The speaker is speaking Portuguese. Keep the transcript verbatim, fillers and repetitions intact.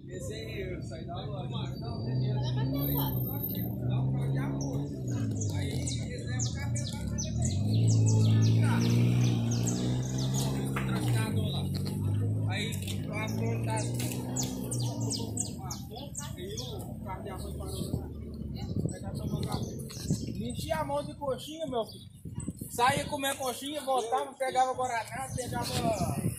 Esse aí, eu saí da loja. Aí eles levam a cabeça lá traficador lá. Aí a flor tá. Aí o carro de arroz parou lá. Aí tá tomando café. Enchia a mão de coxinha, meu filho. Saía comer coxinha, voltava, pegava guaraná, pegava.